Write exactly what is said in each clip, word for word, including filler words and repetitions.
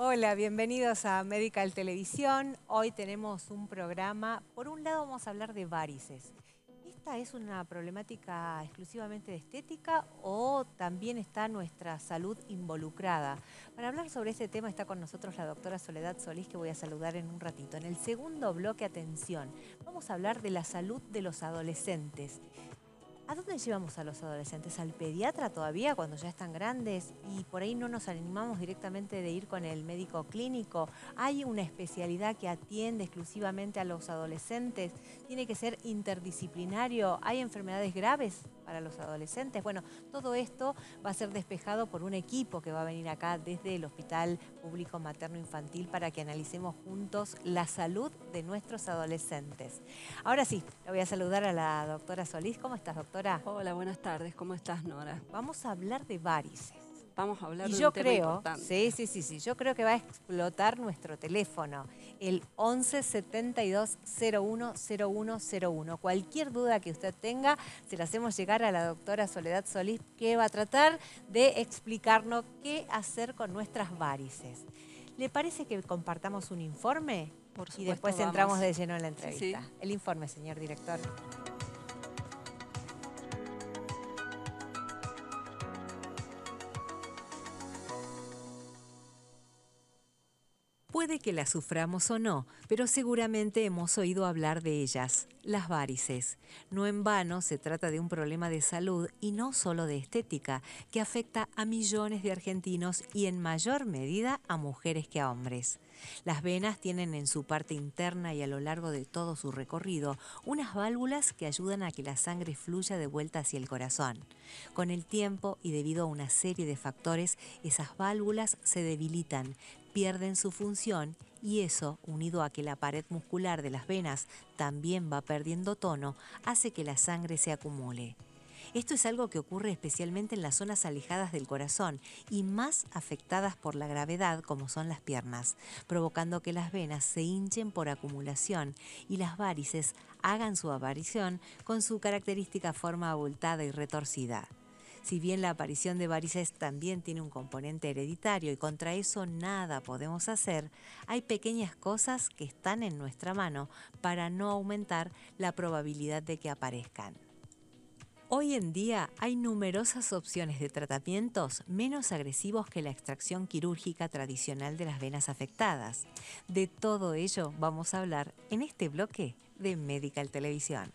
Hola, bienvenidos a Medical Televisión. Hoy tenemos un programa. Por un lado vamos a hablar de varices. ¿Esta es una problemática exclusivamente de estética o también está nuestra salud involucrada? Para hablar sobre este tema está con nosotros la doctora Soledad Solís, que voy a saludar en un ratito. En el segundo bloque, atención, vamos a hablar de la salud de los adolescentes. ¿A dónde llevamos a los adolescentes? ¿Al pediatra todavía cuando ya están grandes? Y por ahí no nos animamos directamente de ir con el médico clínico. ¿Hay una especialidad que atiende exclusivamente a los adolescentes? ¿Tiene que ser interdisciplinario? ¿Hay enfermedades graves para los adolescentes? Bueno, todo esto va a ser despejado por un equipo que va a venir acá desde el Hospital Público Materno Infantil para que analicemos juntos la salud de nuestros adolescentes. Ahora sí, le voy a saludar a la doctora Solís. ¿Cómo estás, doctora? Hola, buenas tardes. ¿Cómo estás, Nora? Vamos a hablar de varices. Vamos a hablar Y de yo un tema creo, importante. sí, sí, sí, sí, yo creo que va a explotar nuestro teléfono, el once setenta y dos cero uno cero uno cero uno. Cualquier duda que usted tenga, se la hacemos llegar a la doctora Soledad Solís, que va a tratar de explicarnos qué hacer con nuestras varices. ¿Le parece que compartamos un informe? Por supuesto, Y después vamos. entramos de lleno en la Sí, entrevista. sí. El informe, señor director. Puede que las suframos o no, pero seguramente hemos oído hablar de ellas, las varices. No en vano se trata de un problema de salud y no solo de estética, que afecta a millones de argentinos y en mayor medida a mujeres que a hombres. Las venas tienen en su parte interna y a lo largo de todo su recorrido unas válvulas que ayudan a que la sangre fluya de vuelta hacia el corazón. Con el tiempo y debido a una serie de factores, esas válvulas se debilitan, pierden su función y eso, unido a que la pared muscular de las venas también va perdiendo tono, hace que la sangre se acumule. Esto es algo que ocurre especialmente en las zonas alejadas del corazón y más afectadas por la gravedad, como son las piernas, provocando que las venas se hinchen por acumulación y las varices hagan su aparición con su característica forma abultada y retorcida. Si bien la aparición de varices también tiene un componente hereditario y contra eso nada podemos hacer, hay pequeñas cosas que están en nuestra mano para no aumentar la probabilidad de que aparezcan. Hoy en día hay numerosas opciones de tratamientos menos agresivos que la extracción quirúrgica tradicional de las venas afectadas. De todo ello vamos a hablar en este bloque de Medical Televisión.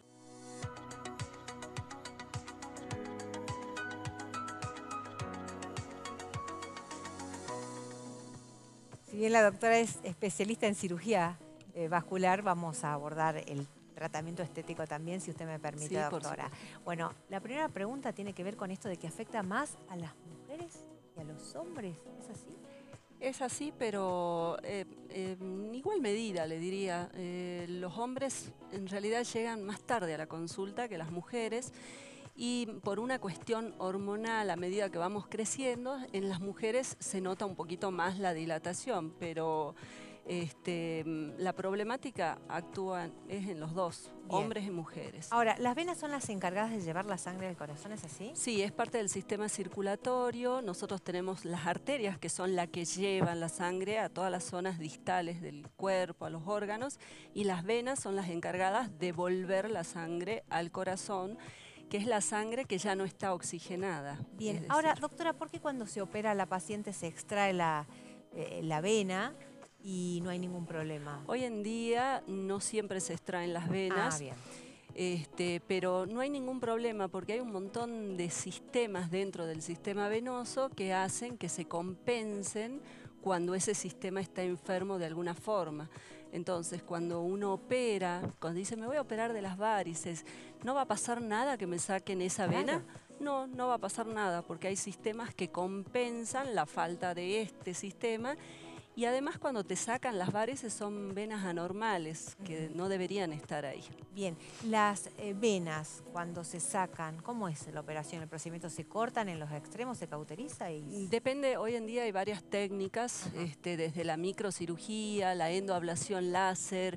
Si bien la doctora es especialista en cirugía eh, vascular, vamos a abordar el tratamiento estético también, si usted me permite, Sí, por doctora. supuesto. Bueno, la primera pregunta tiene que ver con esto de que afecta más a las mujeres que a los hombres. ¿Es así? Es así, pero eh, eh, en igual medida, le diría. Eh, los hombres en realidad llegan más tarde a la consulta que las mujeres y por una cuestión hormonal, a medida que vamos creciendo, en las mujeres se nota un poquito más la dilatación, pero este, la problemática actúa es en los dos, Bien. hombres y mujeres. Ahora, ¿las venas son las encargadas de llevar la sangre al corazón? ¿Es así? Sí, es parte del sistema circulatorio. Nosotros tenemos las arterias, que son las que llevan la sangre a todas las zonas distales del cuerpo, a los órganos, y las venas son las encargadas de volver la sangre al corazón, que es la sangre que ya no está oxigenada. Bien. Es Ahora, decir, doctora, ¿por qué cuando se opera a la paciente se extrae la, eh, la vena y no hay ningún problema? hoy en día no siempre se extraen las Ah, venas. bien. Este, pero no hay ningún problema porque hay un montón de sistemas dentro del sistema venoso que hacen que se compensen cuando ese sistema está enfermo de alguna forma. Entonces, cuando uno opera, cuando dice me voy a operar de las varices, ¿no va a pasar nada que me saquen esa Claro. vena? No, no va a pasar nada porque hay sistemas que compensan la falta de este sistema. Y además cuando te sacan las varices son venas anormales, que no deberían estar ahí. Bien, las eh, venas cuando se sacan, ¿cómo es la operación? ¿El procedimiento se cortan en los extremos, se cauteriza? Y... Depende, hoy en día hay varias técnicas, este, desde la microcirugía, la endoablación láser,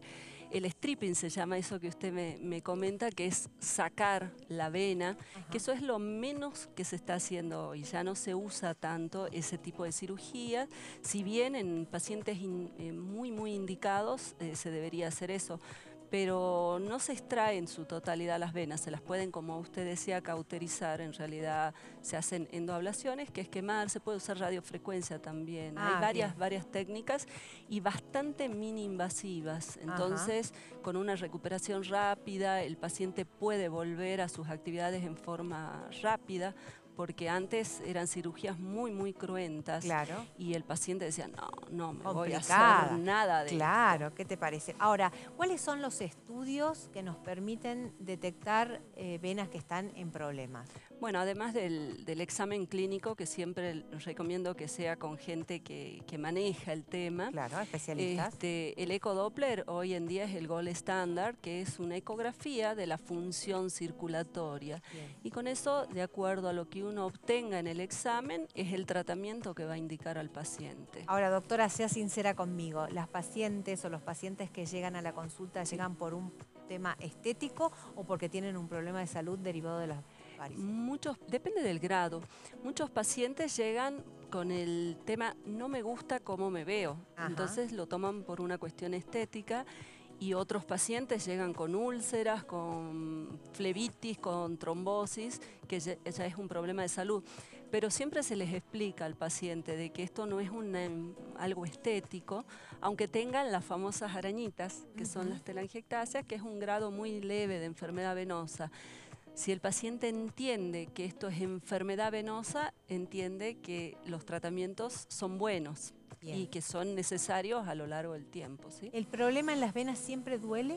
el stripping se llama eso que usted me, me comenta, que es sacar la vena, Ajá. que eso es lo menos que se está haciendo hoy. Ya no se usa tanto ese tipo de cirugía, si bien en pacientes in, eh, muy, muy indicados eh, se debería hacer eso. Pero no se extrae en su totalidad las venas, se las pueden, como usted decía, cauterizar. En realidad se hacen endoablaciones, que es quemar, se puede usar radiofrecuencia también. Ah, Hay varias, bien. varias técnicas y bastante mini invasivas. Entonces, Ajá. con una recuperación rápida, el paciente puede volver a sus actividades en forma rápida, porque antes eran cirugías muy, muy cruentas. Claro. Y el paciente decía, no, no me Complicada. voy a hacer nada de Claro, esto. ¿qué te parece? Ahora, ¿cuáles son los estudios que nos permiten detectar eh, venas que están en problemas? Bueno, además del, del examen clínico, que siempre recomiendo que sea con gente que, que maneja el tema. Claro, especialistas. Este, el ecodoppler hoy en día es el gold standard, que es una ecografía de la función circulatoria. Bien. Y con eso, de acuerdo a lo que uno obtenga en el examen, es el tratamiento que va a indicar al paciente. Ahora, doctora, sea sincera conmigo. ¿Las pacientes o los pacientes que llegan a la consulta Sí. llegan por un tema estético o porque tienen un problema de salud derivado de las varices? Muchos, depende del grado. Muchos pacientes llegan con el tema no me gusta cómo me veo, Ajá. entonces lo toman por una cuestión estética, y otros pacientes llegan con úlceras, con flebitis, con trombosis, que ya, ya es un problema de salud. Pero siempre se les explica al paciente de que esto no es una, algo estético, aunque tengan las famosas arañitas, que uh-huh. son las telangiectasias, que es un grado muy leve de enfermedad venosa. Si el paciente entiende que esto es enfermedad venosa, entiende que los tratamientos son buenos. Bien. Y que son necesarios a lo largo del tiempo, ¿sí? ¿El problema en las venas siempre duele?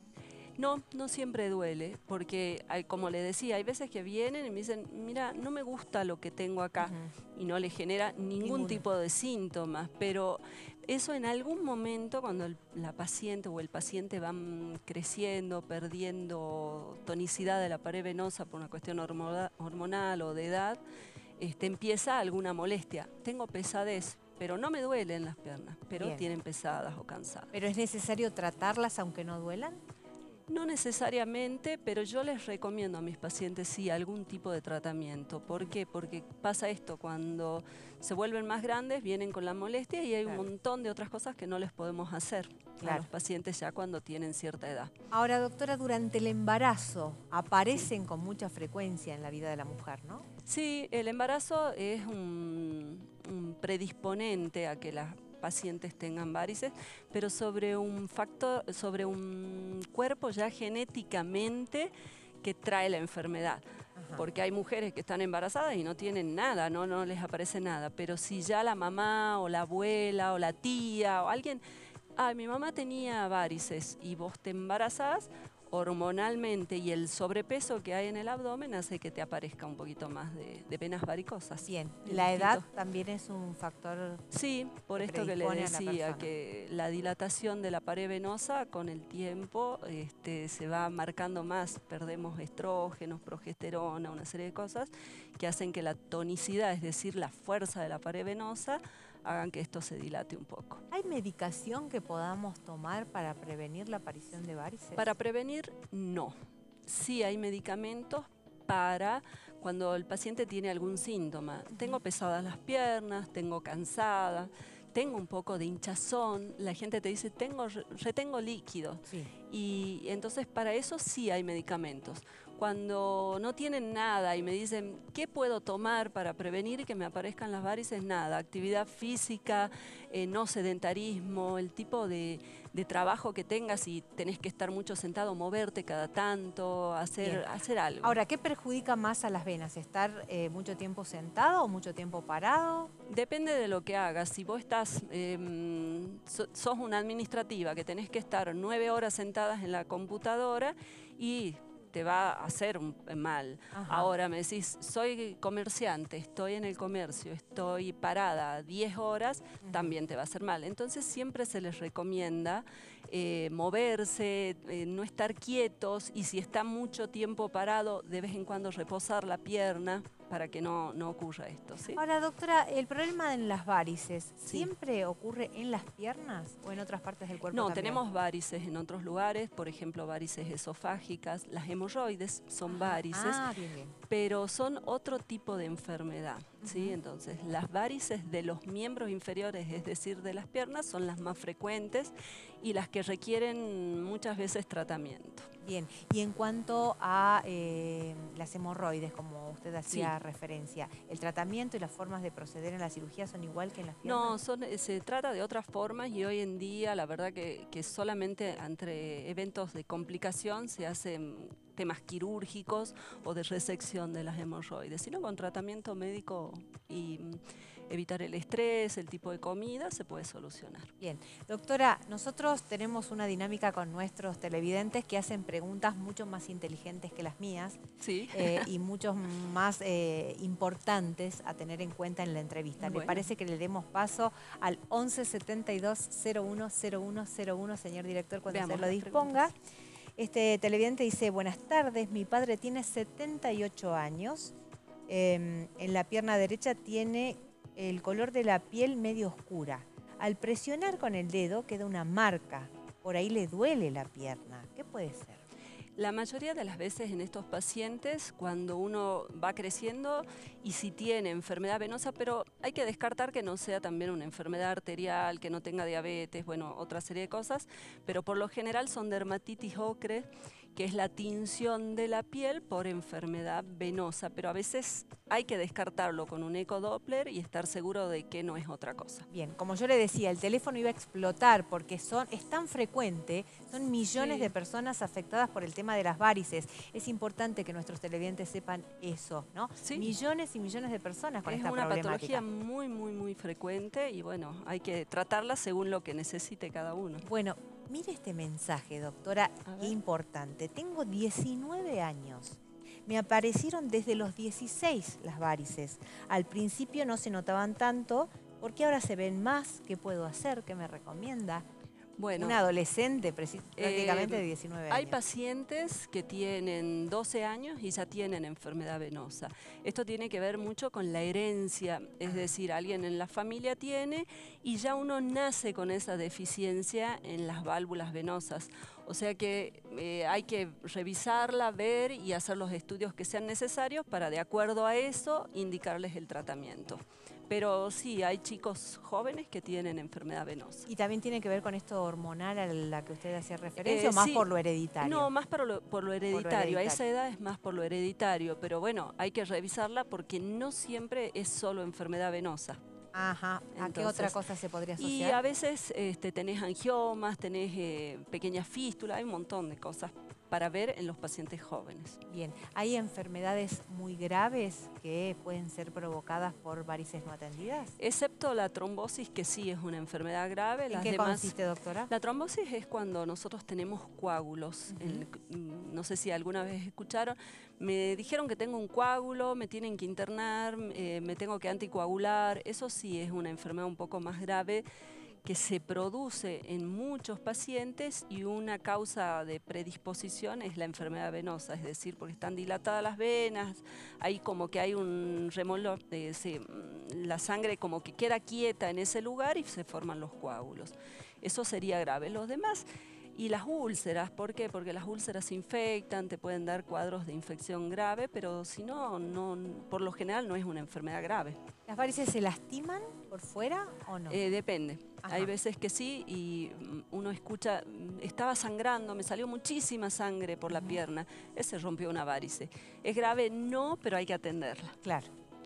No, no siempre duele, porque hay, como le decía, hay veces que vienen y me dicen, mira, no me gusta lo que tengo acá, uh-huh. y no le genera ningún Ninguno. tipo de síntomas, pero eso en algún momento, cuando el, la paciente o el paciente van creciendo, perdiendo tonicidad de la pared venosa por una cuestión hormonal, hormonal o de edad, este, empieza alguna molestia. Tengo pesadez, pero no me duelen las piernas, pero Bien. tienen pesadas o cansadas. ¿Pero es necesario tratarlas aunque no duelan? No necesariamente, pero yo les recomiendo a mis pacientes sí algún tipo de tratamiento. ¿Por qué? Porque pasa esto, cuando se vuelven más grandes vienen con la molestia y hay claro. un montón de otras cosas que no les podemos hacer claro. a los pacientes ya cuando tienen cierta edad. Ahora, doctora, durante el embarazo aparecen sí. con mucha frecuencia en la vida de la mujer, ¿no? Sí, el embarazo es un, un predisponente a que las pacientes tengan varices, pero sobre un factor, sobre un cuerpo ya genéticamente que trae la enfermedad. Ajá. Porque hay mujeres que están embarazadas y no tienen nada, ¿no? no les aparece nada, pero si ya la mamá o la abuela o la tía o alguien, ah, mi mamá tenía varices y vos te embarazás, hormonalmente y el sobrepeso que hay en el abdomen hace que te aparezca un poquito más de, de venas varicosas. Bien, ¿la edad también es un factor? Sí, por que esto que le decía, que la dilatación de la pared venosa con el tiempo este, se va marcando más, perdemos estrógenos, progesterona, una serie de cosas que hacen que la tonicidad, es decir, la fuerza de la pared venosa, hagan que esto se dilate un poco. ¿Hay medicación que podamos tomar para prevenir la aparición de varices? Para prevenir, no. Sí hay medicamentos para cuando el paciente tiene algún síntoma. Uh-huh. Tengo pesadas las piernas, tengo cansada, tengo un poco de hinchazón, la gente te dice, tengo, retengo líquido. Sí. Y entonces para eso sí hay medicamentos. Cuando no tienen nada y me dicen, ¿qué puedo tomar para prevenir que me aparezcan las varices? Nada, actividad física, eh, no sedentarismo, el tipo de, de trabajo que tengas y tenés que estar mucho sentado, moverte cada tanto, hacer, hacer algo. Ahora, ¿qué perjudica más a las venas? ¿Estar eh, mucho tiempo sentado o mucho tiempo parado? Depende de lo que hagas. Si vos estás, eh, so, sos una administrativa que tenés que estar nueve horas sentadas en la computadora y te va a hacer un mal. Ajá. Ahora me decís, soy comerciante, estoy en el comercio, estoy parada diez horas, uh-huh. también te va a hacer mal. Entonces siempre se les recomienda eh, moverse, eh, no estar quietos, y si está mucho tiempo parado, de vez en cuando reposar la pierna. para que no, no ocurra esto, ¿sí? Ahora, doctora, ¿el problema en las varices Sí. siempre ocurre en las piernas o en otras partes del cuerpo No, también? tenemos varices en otros lugares, por ejemplo, varices esofágicas, las hemorroides son Ajá. varices, Ah, bien, bien. pero son otro tipo de enfermedad, ¿sí? Ujú. Entonces, las varices de los miembros inferiores, es decir, de las piernas, son las más frecuentes y las que requieren muchas veces tratamiento. Bien, y en cuanto a eh, las hemorroides, como usted hacía Sí. referencia, ¿el tratamiento y las formas de proceder en la cirugía son igual que en las piernas? No, son, eh, se trata de otras formas y hoy en día la verdad que, que solamente entre eventos de complicación se hacen temas quirúrgicos o de resección de las hemorroides, sino con tratamiento médico y mm, evitar el estrés, el tipo de comida, se puede solucionar. Bien, doctora, nosotros tenemos una dinámica con nuestros televidentes que hacen preguntas mucho más inteligentes que las mías Sí. eh, y mucho más eh, importantes a tener en cuenta en la entrevista. ¿Le Bueno. parece que le demos paso al once setenta y dos cero uno cero uno cero uno, señor director, cuando Veamos se lo las disponga? preguntas. Este televidente dice, buenas tardes, mi padre tiene setenta y ocho años, eh, en la pierna derecha tiene el color de la piel medio oscura. Al presionar con el dedo queda una marca, por ahí le duele la pierna. ¿Qué puede ser? La mayoría de las veces en estos pacientes, cuando uno va creciendo y si tiene enfermedad venosa, pero hay que descartar que no sea también una enfermedad arterial, que no tenga diabetes, bueno, otra serie de cosas, pero por lo general son dermatitis ocre, que es la tinción de la piel por enfermedad venosa, pero a veces hay que descartarlo con un ecodoppler y estar seguro de que no es otra cosa. Bien, como yo le decía, el teléfono iba a explotar porque son, es tan frecuente, son millones Sí. de personas afectadas por el tema de las varices. Es importante que nuestros televidentes sepan eso, ¿no? Sí. Millones y millones de personas con Es esta una problemática. patología muy, muy, muy frecuente y bueno, hay que tratarla según lo que necesite cada uno. Bueno, mire este mensaje, doctora, A qué ver. importante. Tengo diecinueve años. Me aparecieron desde los dieciséis las varices. Al principio no se notaban tanto, ¿por qué ahora se ven más? ¿Qué puedo hacer? ¿Qué me recomienda? Bueno, Una adolescente preci- prácticamente de eh, diecinueve hay años. pacientes que tienen doce años y ya tienen enfermedad venosa. Esto tiene que ver mucho con la herencia, es Ah. decir, alguien en la familia tiene y ya uno nace con esa deficiencia en las válvulas venosas. O sea que eh, hay que revisarla, ver y hacer los estudios que sean necesarios para, de acuerdo a eso, indicarles el tratamiento. Pero sí, hay chicos jóvenes que tienen enfermedad venosa. ¿Y también tiene que ver con esto hormonal a la que usted hacía referencia Eh, o más sí, por lo hereditario? no, más por lo, por lo hereditario. A esa hereditario. edad es más por lo hereditario, pero bueno, hay que revisarla porque no siempre es solo enfermedad venosa. Ajá, ¿a qué otra Entonces, cosa se podría y asociar? a veces este, tenés angiomas, tenés eh, pequeñas fístulas, hay un montón de cosas para ver en los pacientes jóvenes. Bien, ¿hay enfermedades muy graves que pueden ser provocadas por varices no atendidas? Excepto la trombosis, que sí es una enfermedad grave. ¿En Las qué demás, consiste, doctora? la trombosis es cuando nosotros tenemos coágulos. Uh-huh. en, no sé si alguna vez escucharon, me dijeron que tengo un coágulo, me tienen que internar, eh, me tengo que anticoagular. Eso sí es una enfermedad un poco más grave que se produce en muchos pacientes y una causa de predisposición es la enfermedad venosa, es decir, porque están dilatadas las venas, hay como que hay un remolino, eh, se, la sangre como que queda quieta en ese lugar y se forman los coágulos. Eso sería grave. Los demás, y las úlceras, ¿por qué? Porque las úlceras se infectan, te pueden dar cuadros de infección grave, pero si no, no, por lo general no es una enfermedad grave. ¿Las varices se lastiman por fuera o no? Eh, depende. Ajá. Hay veces que sí y uno escucha, estaba sangrando, me salió muchísima sangre por la Uh-huh. pierna, ese rompió una varice. ¿Es grave? No, pero hay que atenderla. Claro.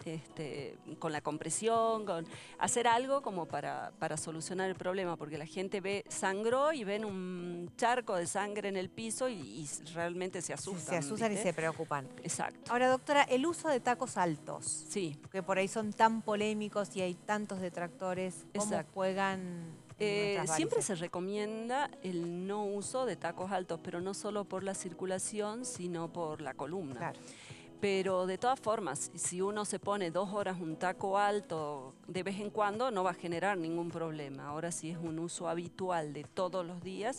Este, con la compresión, con hacer algo como para, para solucionar el problema, porque la gente ve, sangró y ven un charco de sangre en el piso y, y realmente se asustan. Se asustan ¿viste? y se preocupan. Exacto. Ahora, doctora, el uso de tacos altos, Sí. que por ahí son tan polémicos y hay tantos detractores, ¿cómo Exacto. juegan Eh, nuestras siempre varices? se recomienda el no uso de tacos altos, pero no solo por la circulación, sino por la columna. Claro. Pero de todas formas, si uno se pone dos horas un taco alto de vez en cuando, no va a generar ningún problema. Ahora sí es un uso habitual de todos los días,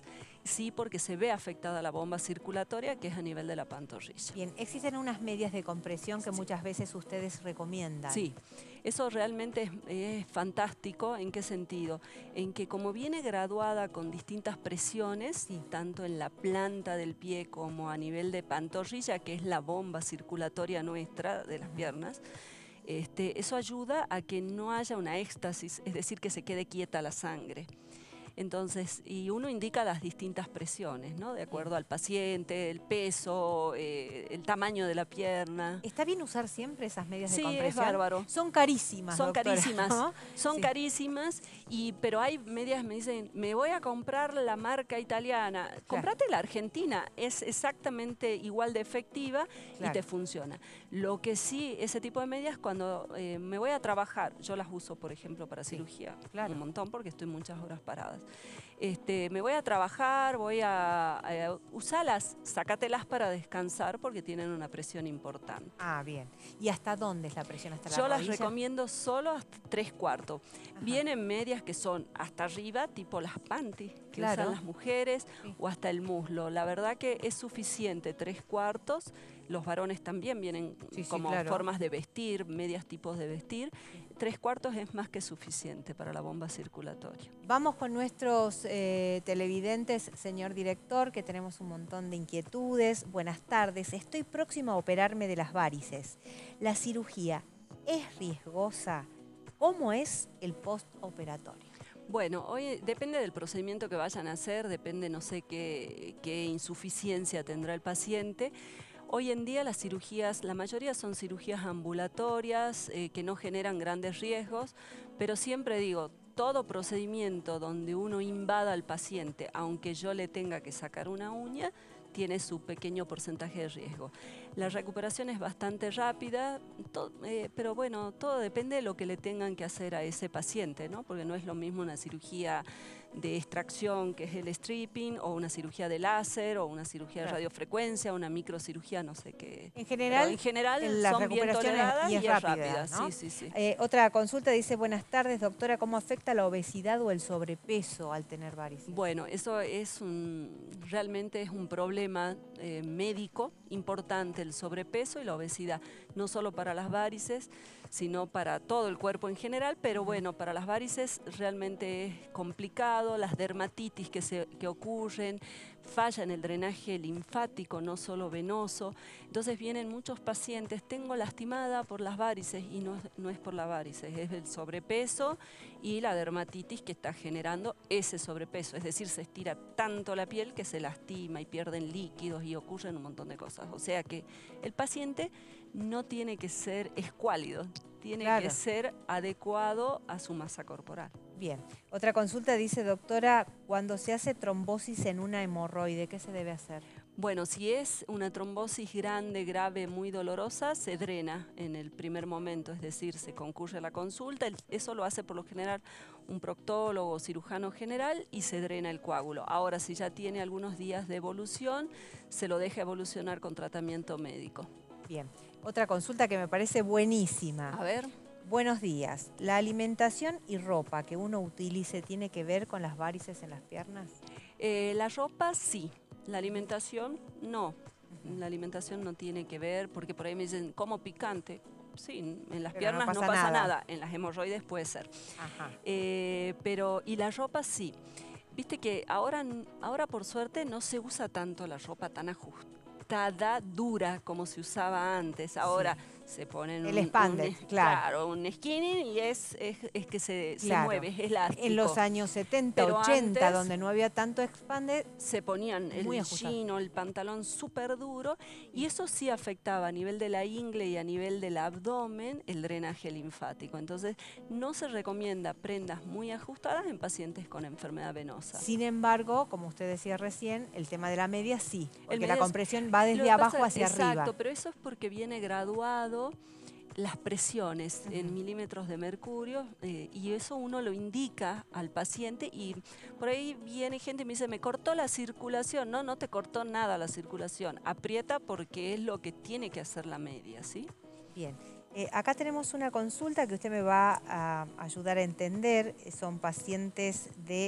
sí, porque se ve afectada la bomba circulatoria, que es a nivel de la pantorrilla. Bien, existen unas medias de compresión que Sí. muchas veces ustedes recomiendan. Sí, eso realmente es, es fantástico. ¿En qué sentido? En que como viene graduada con distintas presiones, Sí. tanto en la planta del pie como a nivel de pantorrilla, que es la bomba circulatoria nuestra de las piernas, este, eso ayuda a que no haya una éxtasis, es decir, que se quede quieta la sangre. Entonces, y uno indica las distintas presiones, ¿no? De acuerdo al paciente, el peso, eh, el tamaño de la pierna. ¿Está bien usar siempre esas medias de Sí, compresión? es bárbaro. Son carísimas, Son doctora, carísimas, ¿no? son Sí. carísimas, y, pero hay medias me dicen, me voy a comprar la marca italiana. Claro. Comprate la argentina, es exactamente igual de efectiva, claro, y te funciona. Lo que sí, ese tipo de medias, cuando eh, me voy a trabajar, yo las uso, por ejemplo, para Sí, cirugía, claro, un montón, porque estoy muchas horas paradas. Este, me voy a trabajar, voy a, a usarlas, sácatelas para descansar porque tienen una presión importante. Ah, bien. ¿Y hasta dónde es la presión? ¿Hasta la Yo rodilla? las recomiendo solo hasta tres cuartos. Ajá. Vienen medias que son hasta arriba, tipo las panty que Claro. usan las mujeres, Sí. o hasta el muslo. La verdad que es suficiente, tres cuartos. Los varones también vienen Sí, sí, como claro. formas de vestir, medias tipos de vestir. Tres cuartos es más que suficiente para la bomba circulatoria. Vamos con nuestros eh, televidentes, señor director, que tenemos un montón de inquietudes. Buenas tardes. Estoy próximo a operarme de las varices. ¿La cirugía es riesgosa? ¿Cómo es el postoperatorio? Bueno, hoy depende del procedimiento que vayan a hacer, depende no sé qué, qué insuficiencia tendrá el paciente. Hoy en día las cirugías, la mayoría son cirugías ambulatorias eh, que no generan grandes riesgos, pero siempre digo, todo procedimiento donde uno invada al paciente, aunque yo le tenga que sacar una uña, tiene su pequeño porcentaje de riesgo. La recuperación es bastante rápida, to, eh, pero bueno, todo depende de lo que le tengan que hacer a ese paciente, ¿no? Porque no es lo mismo una cirugía de extracción, que es el stripping, o una cirugía de láser, o una cirugía Claro. de radiofrecuencia, una microcirugía, no sé qué. En general, pero en general en la son bien recuperación toleradas es, y es y rápida, es rápida. ¿no? Sí, sí, sí. Eh, otra consulta dice, buenas tardes, doctora, ¿cómo afecta la obesidad o el sobrepeso al tener varices? Bueno, eso es un, realmente es un problema eh, médico importante, el sobrepeso y la obesidad, no solo para las varices, sino para todo el cuerpo en general, pero bueno, para las varices realmente es complicado, las dermatitis que, se, que ocurren, falla en el drenaje linfático, no solo venoso, entonces vienen muchos pacientes, tengo lastimada por las varices, y no, no es por las varices, es el sobrepeso y la dermatitis que está generando ese sobrepeso, es decir, se estira tanto la piel que se lastima y pierden líquidos y ocurren un montón de cosas, o sea que el paciente no tiene que ser escuálido, tiene Claro. que ser adecuado a su masa corporal. Bien. Otra consulta dice, doctora, cuando se hace trombosis en una hemorroide, ¿qué se debe hacer? Bueno, si es una trombosis grande, grave, muy dolorosa, se drena en el primer momento, es decir, se concurre a la consulta, eso lo hace por lo general un proctólogo o cirujano general y se drena el coágulo. Ahora, si ya tiene algunos días de evolución, se lo deja evolucionar con tratamiento médico. Bien. Otra consulta que me parece buenísima. A ver. Buenos días. ¿La alimentación y ropa que uno utilice tiene que ver con las varices en las piernas? Eh, la ropa sí, la alimentación no. Uh-huh. La alimentación no tiene que ver, porque por ahí me dicen, ¿como picante? Sí, en las pero piernas no pasa, no pasa nada. nada, en las hemorroides puede ser. Ajá. Eh, pero, y la ropa sí. Viste que ahora, ahora por suerte no se usa tanto la ropa tan ajustada, dura, como se usaba antes. Ahora sí. Se ponen el un, spandex, un, claro. claro, un skinny y es, es, es que se, claro. se mueve, es elástico. En los años setenta, pero ochenta, antes, donde no había tanto spandex, se ponían el jean o el pantalón súper duro, y eso sí afectaba a nivel de la ingle y a nivel del abdomen el drenaje linfático. Entonces no se recomienda prendas muy ajustadas en pacientes con enfermedad venosa. Sin embargo, como usted decía recién, el tema de la media sí, porque media la compresión va desde abajo pasa, hacia exacto, arriba. Exacto, pero eso es porque viene graduado las presiones uh-huh. en milímetros de mercurio eh, y eso uno lo indica al paciente, y por ahí viene gente y me dice, me cortó la circulación. No, no te cortó nada la circulación, aprieta porque es lo que tiene que hacer la media, ¿sí? Bien, eh, acá tenemos una consulta que usted me va a ayudar a entender, son pacientes de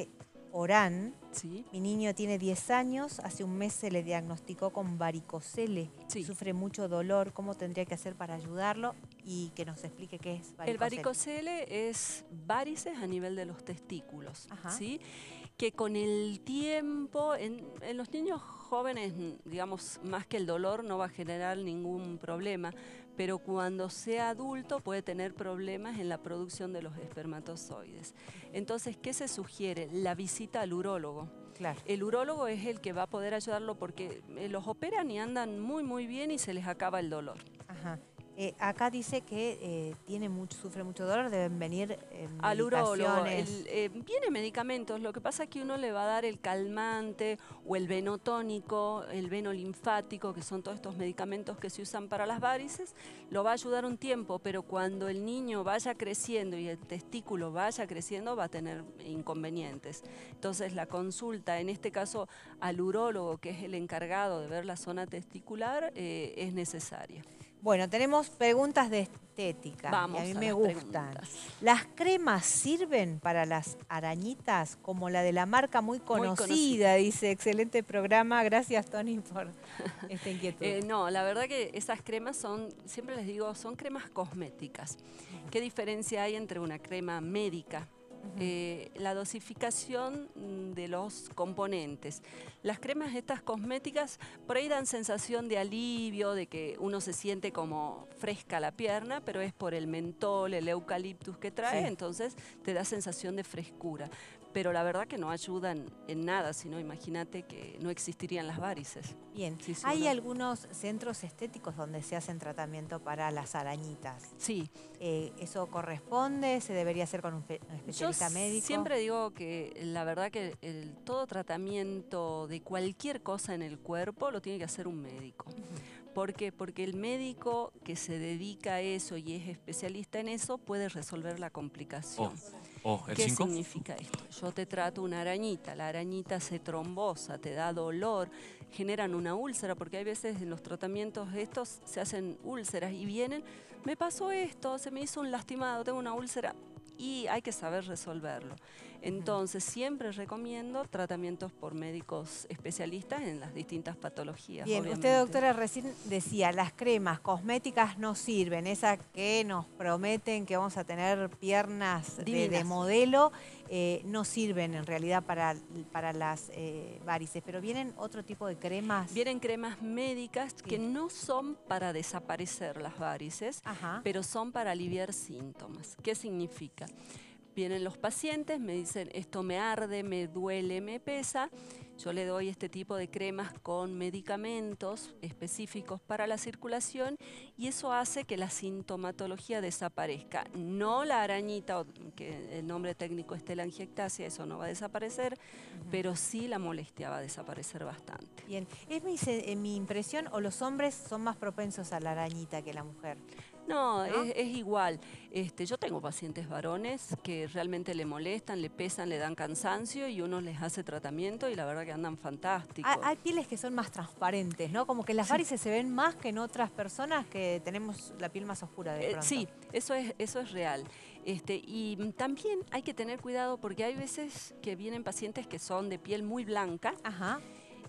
Orán. Sí. Mi niño tiene diez años, hace un mes se le diagnosticó con varicocele. Sí. Sufre mucho dolor, ¿cómo tendría que hacer para ayudarlo? Y que nos explique qué es varicocele. El varicocele es varices a nivel de los testículos, ¿sí? Que con el tiempo, en, en los niños jóvenes, digamos, más que el dolor no va a generar ningún problema, pero cuando sea adulto puede tener problemas en la producción de los espermatozoides. Entonces, ¿qué se sugiere? La visita al urólogo. Claro. El urólogo es el que va a poder ayudarlo porque los operan y andan muy, muy bien y se les acaba el dolor. Ajá. Eh, acá dice que eh, tiene mucho, sufre mucho dolor, deben venir eh, al urólogo. medicaciones. El, eh, viene medicamentos, lo que pasa es que uno le va a dar el calmante o el venotónico, el venolinfático, que son todos estos medicamentos que se usan para las varices, lo va a ayudar un tiempo, pero cuando el niño vaya creciendo y el testículo vaya creciendo va a tener inconvenientes. Entonces la consulta, en este caso al urólogo, que es el encargado de ver la zona testicular, eh, es necesaria. Bueno, tenemos preguntas de estética. Vamos y a mí a me las gustan. preguntas. ¿Las cremas sirven para las arañitas como la de la marca muy conocida? Muy conocida. Dice, excelente programa. Gracias, Tony, por esta inquietud. eh, no, la verdad que esas cremas son, siempre les digo, son cremas cosméticas. ¿Qué diferencia hay entre una crema médica? Eh, la dosificación de los componentes. Las cremas estas cosméticas por ahí dan sensación de alivio, de que uno se siente como fresca la pierna, pero es por el mentol, el eucaliptus que trae, sí. Entonces te da sensación de frescura. Pero la verdad que no ayudan en nada, sino imagínate que no existirían las varices. Bien, sí, sí, hay uno... algunos centros estéticos donde se hacen tratamiento para las arañitas. Sí. Eh, ¿Eso corresponde? ¿Se debería hacer con un, un especialista Yo médico? Siempre digo que la verdad que el, todo tratamiento de cualquier cosa en el cuerpo lo tiene que hacer un médico. Uh-huh. ¿Por qué? Porque el médico que se dedica a eso y es especialista en eso puede resolver la complicación. Oh. Oh, ¿el ¿Qué cinco? significa esto? Yo te trato una arañita, la arañita se trombosa, te da dolor, generan una úlcera, porque hay veces en los tratamientos estos se hacen úlceras y vienen, me pasó esto, se me hizo un lastimado, tengo una úlcera, y hay que saber resolverlo. Entonces, siempre recomiendo tratamientos por médicos especialistas en las distintas patologías. Bien, obviamente. Usted, doctora, recién decía, las cremas cosméticas no sirven, esas que nos prometen que vamos a tener piernas de, de modelo, eh, no sirven en realidad para, para las eh, varices, pero vienen otro tipo de cremas. Vienen cremas médicas, sí. Que no son para desaparecer las varices, Ajá. Pero son para aliviar síntomas. ¿Qué significa? Vienen los pacientes, me dicen, esto me arde, me duele, me pesa. Yo le doy este tipo de cremas con medicamentos específicos para la circulación y eso hace que la sintomatología desaparezca. No la arañita, que el nombre técnico es telangiectasia, eso no va a desaparecer, uh-huh. Pero sí la molestia va a desaparecer bastante. Bien, ¿es mi, en mi impresión o los hombres son más propensos a la arañita que la mujer? No, ¿No? Es, es igual. Este, yo tengo pacientes varones que realmente le molestan, le pesan, le dan cansancio y uno les hace tratamiento y la verdad que andan fantásticos. Hay, hay pieles que son más transparentes, ¿no? Como que las sí. varices se ven más que en otras personas que tenemos la piel más oscura de pronto. Eh, sí, eso es, eso es real. Este, y también hay que tener cuidado porque hay veces que vienen pacientes que son de piel muy blanca. Ajá.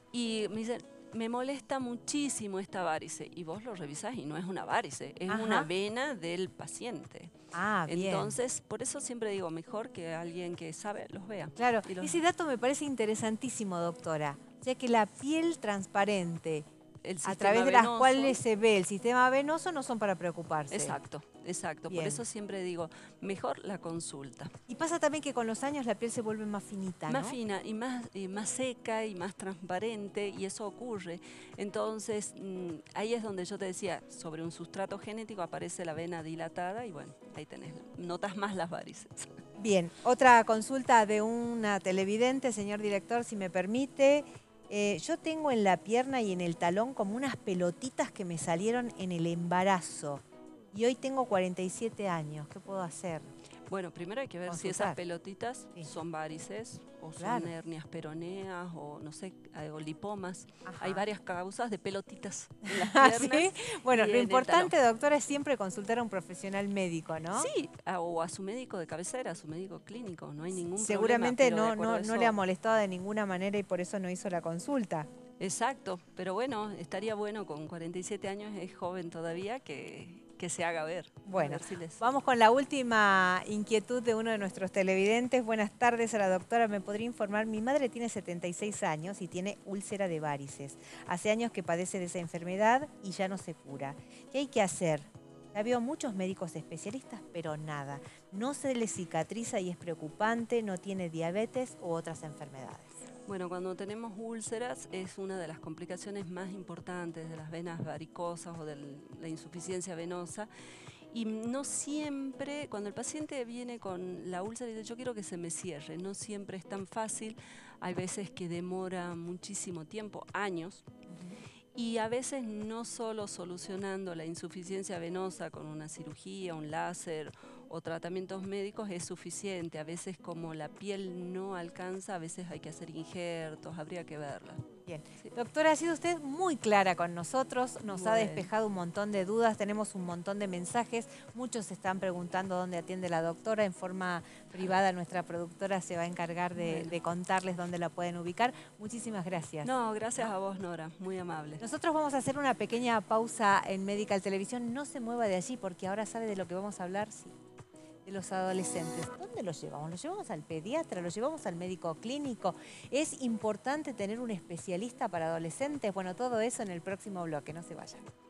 Y me dicen, me molesta muchísimo esta varice. Y vos lo revisás y no es una varice, es Ajá. una vena del paciente. Ah, bien. Entonces, por eso siempre digo, mejor que alguien que sabe los vea. Claro, los... ese dato me parece interesantísimo, doctora. O sea que la piel transparente, a través de las venoso, cuales se ve el sistema venoso, no son para preocuparse. Exacto, exacto. Bien. Por eso siempre digo, mejor la consulta. Y pasa también que con los años la piel se vuelve más finita, Más ¿no? fina y más, y más seca y más transparente y eso ocurre. Entonces, mmm, ahí es donde yo te decía, sobre un sustrato genético aparece la vena dilatada y bueno, ahí tenés, notas más las varices. Bien, otra consulta de una televidente, señor director, si me permite. Eh, yo tengo en la pierna y en el talón como unas pelotitas que me salieron en el embarazo. Y hoy tengo cuarenta y siete años. ¿Qué puedo hacer? Bueno, primero hay que ver Consultar. si esas pelotitas Sí. son varices o Claro. son hernias peroneas o no sé, eh, o lipomas. Ajá. Hay varias causas de pelotitas en las ¿Ah, piernas. sí? Bueno, y lo en el importante, talón. doctora, es siempre consultar a un profesional médico, ¿no? Sí, a- o a su médico de cabecera, a su médico clínico, no hay ningún Seguramente problema. Pero de no, acuerdo no, a no le ha eso- molestado de ninguna manera y por eso no hizo la consulta. Exacto, pero bueno, estaría bueno con cuarenta y siete años, es joven todavía, que, que se haga ver. A Bueno, ver si les- vamos con la última inquietud de uno de nuestros televidentes. Buenas tardes a la doctora. ¿Me podría informar? Mi madre tiene setenta y seis años y tiene úlcera de varices. Hace años que padece de esa enfermedad y ya no se cura. ¿Qué hay que hacer? La veo a muchos médicos especialistas, pero nada. No se le cicatriza y es preocupante, no tiene diabetes u otras enfermedades. Bueno, cuando tenemos úlceras es una de las complicaciones más importantes de las venas varicosas o de la insuficiencia venosa. Y no siempre, cuando el paciente viene con la úlcera y dice yo quiero que se me cierre, no siempre es tan fácil. Hay veces que demora muchísimo tiempo, años. Y a veces no solo solucionando la insuficiencia venosa con una cirugía, un láser o tratamientos médicos es suficiente. A veces como la piel no alcanza, a veces hay que hacer injertos, habría que verla. Bien. Sí. Doctora, ha sido usted muy clara con nosotros, nos ha Bueno. despejado un montón de dudas, tenemos un montón de mensajes, muchos se están preguntando dónde atiende la doctora, en forma privada nuestra productora se va a encargar de, Bueno. de contarles dónde la pueden ubicar. Muchísimas gracias. No, gracias a vos, Nora, muy amable. Nosotros vamos a hacer una pequeña pausa en Medical Televisión, no se mueva de allí porque ahora sabe de lo que vamos a hablar, sí, de los adolescentes. ¿Dónde los llevamos? ¿Los llevamos al pediatra? ¿Los llevamos al médico clínico? ¿Es importante tener un especialista para adolescentes? Bueno, todo eso en el próximo bloque, no se vayan.